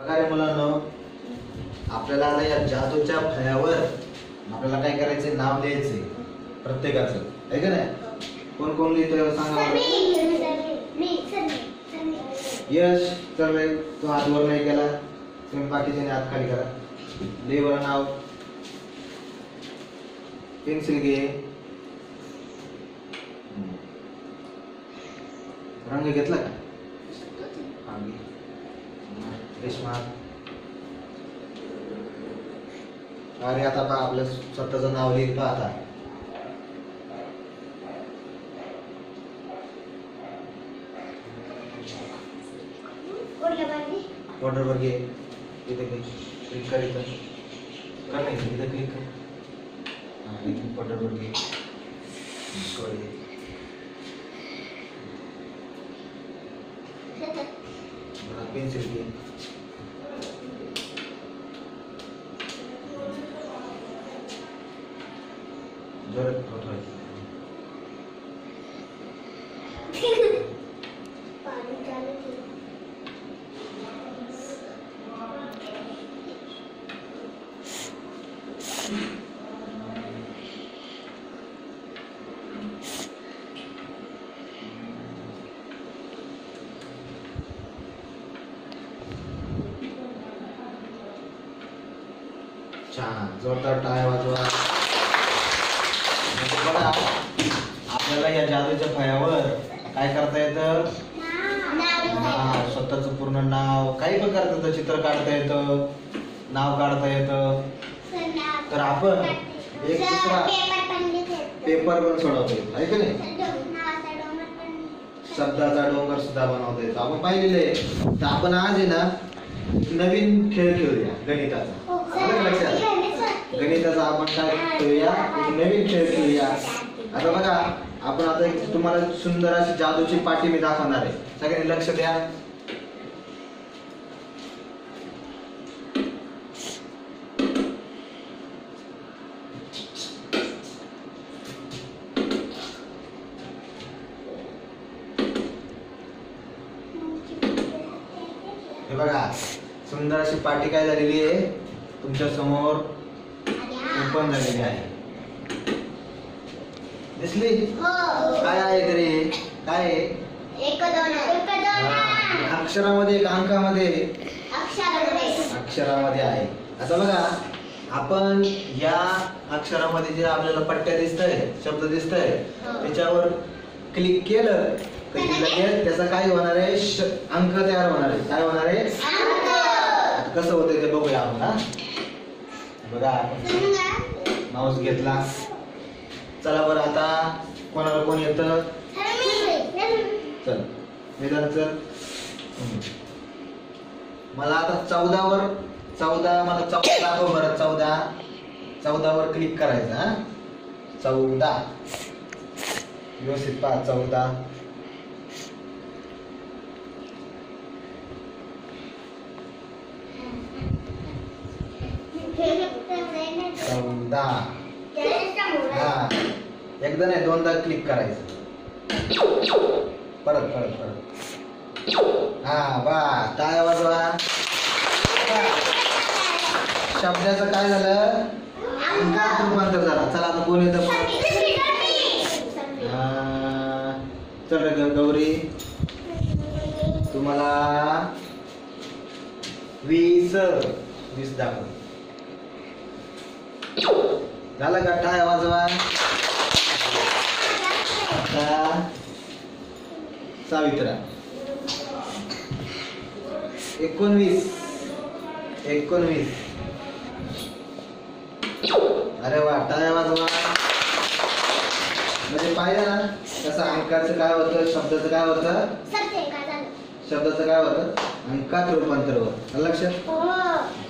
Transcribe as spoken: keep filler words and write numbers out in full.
बघा रे मुलांनो, आपल्याला आता या जादूच्या फळ्यावर आपल्याला काय करायचे, नाव लिहायचे प्रत्येकाचं, आहे का नाही? कोण कोण लिहितोय सांगा. यश, चल रे, तू हात वर नाही केला, तुम्ही बाकीच्याने हात खाली करा. लिह बरं नाव. पेन्सिल घे, रंग घेतला का? रेशमा. अरे आता पहा, आपलं स्वतःचं नाव लिहित पहा आता. बॉर्डर वर घे, इथे क्लिक कर, इथं कर नाही, इथं क्लिक कर. हां, इथे बॉर्डर वर घे, वर घे. पेन्सिल घे. जोरात पकडायचं. छान, जोरदार टाळ्या वाजवा. बघा, आपल्याला या जादूच्या फळ्यावर काय करता येतं? नाव, स्वतःचं पूर्ण नाव, काही पण करता येतं. चित्र काढता येतं, नाव काढता येतं. तर आपण एक दुसरा पेपर पण सोडवता येतो, आहे की नाही? शब्दाचा डोंगर सुद्धा बनवता येतो, आपण पाहिलेले. तर आपण आज आहे ना नवीन खेळ खेळूया, गणिताचा. लक्षात, गणिताचा आपण काय खेळूया, एक नवीन खेळ खेळूया. आता बघा, आपण आता एक तुम्हाला सुंदर अशी जादूची पाटी मी दाखवणार आहे. सगळ्यांनी लक्ष द्या. हे बघा, सुंदर अशी पाटी काय झालेली आहे, तुमच्या समोर ओपन झालेली आहे. दिसली? काय आहे तरी? काय आहे? अक्षरामध्ये, एक अंकामध्ये, अक्षरामध्ये आहे. आता बघा, आपण या अक्षरामध्ये जे आपल्याला पट्ट्या दिसतंय, शब्द दिसतंय, त्याच्यावर क्लिक केलं तर लगेच त्याचा काय होणार आहे, अंक तयार होणार आहे. काय होणार आहे? कसं होतंय ते बघूया आपण. हा, बघा, माऊस घेतला. चला बरं, आता कोणाला कोण येतं? चल वेदांत, चल. मला आता चौदावर, चौदा मला चौदा दाखव बरं. चौदा, चौदावर क्लिक करायचं. हा, चौदा व्यवस्थित पहा. चौदा, चौदा. हा, एकदा नाही, दोनदा क्लिक करायचं. परत परत परत. हा, बा, टाळ्या वाजवा. शब्दाचं काय झालं, अंकात रूपांतर झाला. चला आता कोण येतं? चल रे गौरी, तुम्हाला वीस, वीस दाखव. झालं का? टाळ्या वाजवा. सावित्रा, एकोणवीस, एकोणवीस. अरे वा, टाळ्या वाजवा. म्हणजे पाहिलं ना कसं अंकाचं काय होतं, शब्दाचं काय होतं, शब्दाचं काय होतं, अंकात रूपांतर होतं. लक्षात?